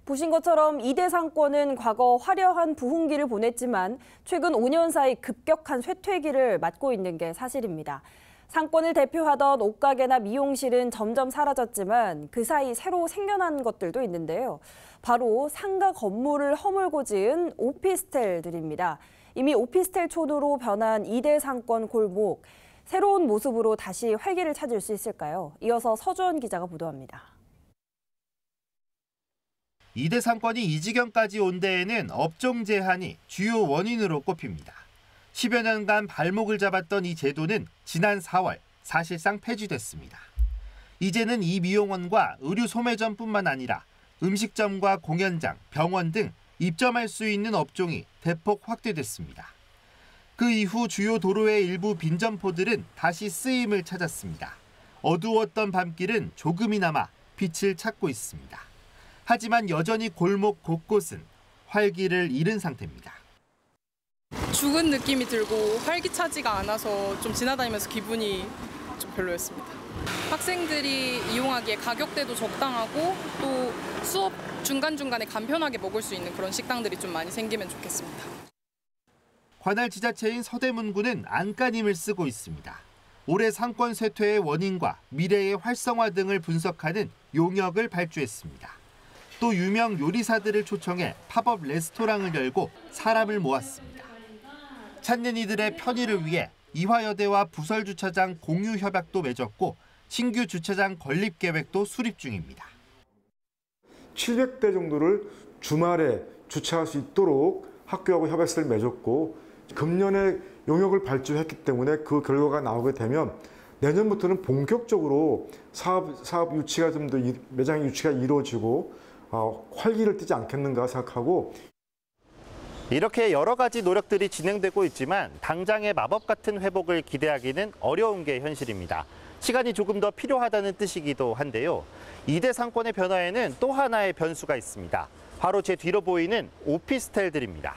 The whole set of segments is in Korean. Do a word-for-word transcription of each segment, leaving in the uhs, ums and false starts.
보신 것처럼 이대 상권은 과거 화려한 부흥기를 보냈지만 최근 오 년 사이 급격한 쇠퇴기를 맞고 있는 게 사실입니다. 상권을 대표하던 옷가게나 미용실은 점점 사라졌지만 그 사이 새로 생겨난 것들도 있는데요. 바로 상가 건물을 허물고 지은 오피스텔들입니다. 이미 오피스텔 촌으로 변한 이대 상권 골목. 새로운 모습으로 다시 활기를 찾을 수 있을까요? 이어서 서주원 기자가 보도합니다. 이대 상권이 이 지경까지 온 데에는 업종 제한이 주요 원인으로 꼽힙니다. 십여 년간 발목을 잡았던 이 제도는 지난 사월 사실상 폐지됐습니다. 이제는 이 미용원과 의류 소매점뿐만 아니라 음식점과 공연장, 병원 등 입점할 수 있는 업종이 대폭 확대됐습니다. 그 이후 주요 도로의 일부 빈점포들은 다시 쓰임을 찾았습니다. 어두웠던 밤길은 조금이나마 빛을 찾고 있습니다. 하지만 여전히 골목 곳곳은 활기를 잃은 상태입니다. 죽은 느낌이 들고 활기차지가 않아서 좀 지나다니면서 기분이 좀 별로였습니다. 학생들이 이용하기에 가격대도 적당하고 또 수업 중간중간에 간편하게 먹을 수 있는 그런 식당들이 좀 많이 생기면 좋겠습니다. 관할 지자체인 서대문구는 안간힘을 쓰고 있습니다. 올해 상권 쇠퇴의 원인과 미래의 활성화 등을 분석하는 용역을 발주했습니다. 또 유명 요리사들을 초청해 팝업 레스토랑을 열고 사람을 모았습니다. 찾는 이들의 편의를 위해 이화여대와 부설주차장 공유 협약도 맺었고 신규 주차장 건립 계획도 수립 중입니다. 칠백 대 정도를 주말에 주차할 수 있도록 학교하고 협약서를 맺었고 금년에 용역을 발주했기 때문에 그 결과가 나오게 되면 내년부터는 본격적으로 사업, 사업 유치가 좀 더 매장 유치가 이루어지고 어, 활기를 띠지 않겠는가 생각하고. 이렇게 여러 가지 노력들이 진행되고 있지만 당장의 마법 같은 회복을 기대하기는 어려운 게 현실입니다. 시간이 조금 더 필요하다는 뜻이기도 한데요. 이대 상권의 변화에는 또 하나의 변수가 있습니다. 바로 제 뒤로 보이는 오피스텔들입니다.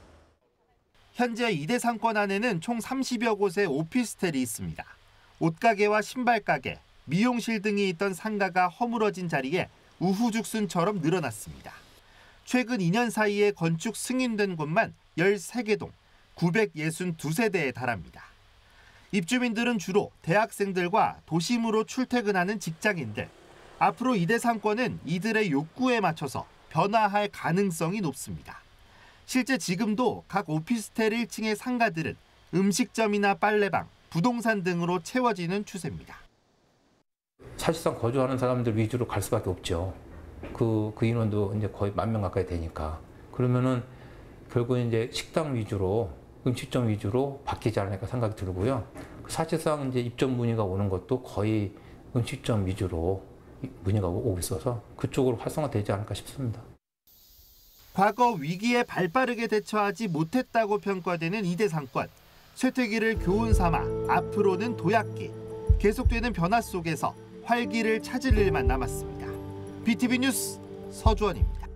현재 이대 상권 안에는 총 삼십여 곳의 오피스텔이 있습니다. 옷가게와 신발가게, 미용실 등이 있던 상가가 허물어진 자리에 우후죽순처럼 늘어났습니다. 최근 이 년 사이에 건축 승인된 곳만 열세 개 동, 구백육십이 세대에 달합니다. 입주민들은 주로 대학생들과 도심으로 출퇴근하는 직장인들. 앞으로 이대 상권은 이들의 욕구에 맞춰서 변화할 가능성이 높습니다. 실제 지금도 각 오피스텔 일 층의 상가들은 음식점이나 빨래방, 부동산 등으로 채워지는 추세입니다. 사실상 거주하는 사람들 위주로 갈 수밖에 없죠. 그, 그 인원도 이제 거의 만 명 가까이 되니까. 그러면은 결국 이제 식당 위주로, 음식점 위주로 바뀌지 않을까 생각이 들고요. 사실상 이제 입점 문의가 오는 것도 거의 음식점 위주로 문의가 오고 있어서 그쪽으로 활성화되지 않을까 싶습니다. 과거 위기에 발빠르게 대처하지 못했다고 평가되는 이대 상권. 쇠퇴기를 교훈 삼아 앞으로는 도약기. 계속되는 변화 속에서 활기를 찾을 일만 남았습니다. 비티비 뉴스 서주원입니다.